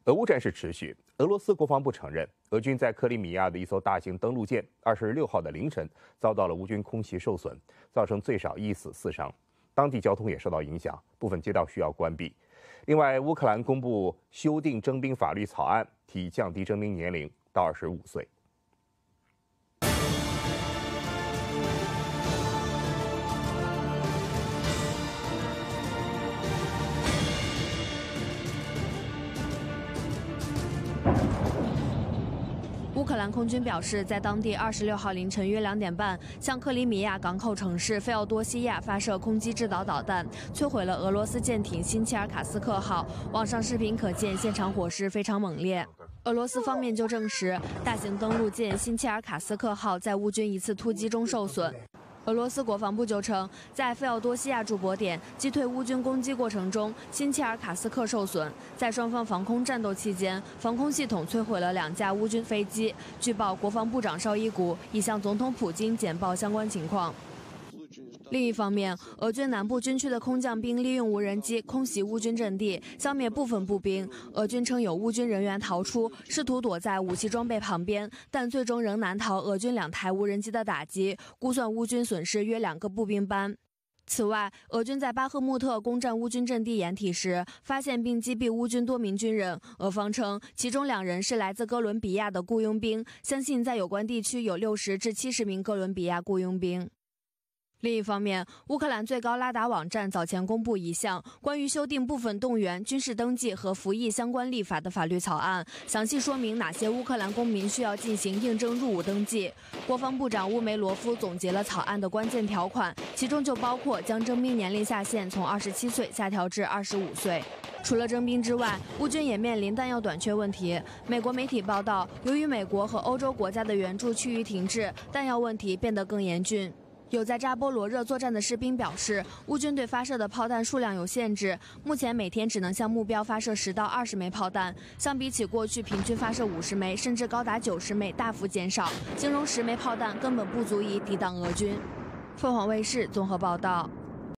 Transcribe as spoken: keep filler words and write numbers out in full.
俄乌战事持续，俄罗斯国防部承认，俄军在克里米亚的一艘大型登陆舰二十六号的凌晨遭到了乌军空袭受损，造成最少一死四伤，当地交通也受到影响，部分街道需要关闭。另外，乌克兰公布修订征兵法律草案，提议降低征兵年龄到二十五岁。 乌克兰空军表示，在当地二十六号凌晨约两点半，向克里米亚港口城市费奥多西亚发射空击制导导弹，摧毁了俄罗斯舰艇辛切尔卡斯克号。网上视频可见，现场火势非常猛烈。俄罗斯方面就证实，大型登陆舰辛切尔卡斯克号在乌军一次突击中受损。俄罗斯国防部就称，在费奥多西亚驻泊点击退乌军攻击过程中，辛切尔卡斯克受损。在双方防空战斗期间，防空系统摧毁了两架乌军飞机。据报，国防部长绍伊古已向总统普京简报相关情况。另一方面，俄军南部军区的空降兵利用无人机空袭乌军阵地，消灭部分步兵。俄军称有乌军人员逃出，试图躲在武器装备旁边，但最终仍难逃俄军两台无人机的打击，估算乌军损失约两个步兵班。此外，俄军在巴赫穆特攻占乌军阵地掩体时，发现并击毙乌军多名军人。俄方称，其中两人是来自哥伦比亚的雇佣兵，相信在有关地区有六十至七十名哥伦比亚雇佣兵。另一方面，乌克兰最高拉达网站早前公布一项关于修订部分动员、军事登记和服役相关立法的法律草案，详细说明哪些乌克兰公民需要进行应征入伍登记。国防部长乌梅罗夫总结了草案的关键条款，其中就包括将征兵年龄下限从二十七岁下调至二十五岁。除了征兵之外，乌军也面临弹药短缺问题。美国媒体报道，由于美国和欧洲国家的援助趋于停滞，弹药问题变得更严峻。有在扎波罗热作战的士兵表示，乌军对发射的炮弹数量有限制，目前每天只能向目标发射十到二十枚炮弹，相比起过去平均发射五十枚，甚至高达九十枚，大幅减少。形容十枚炮弹根本不足以抵挡俄军。凤凰卫视综合报道。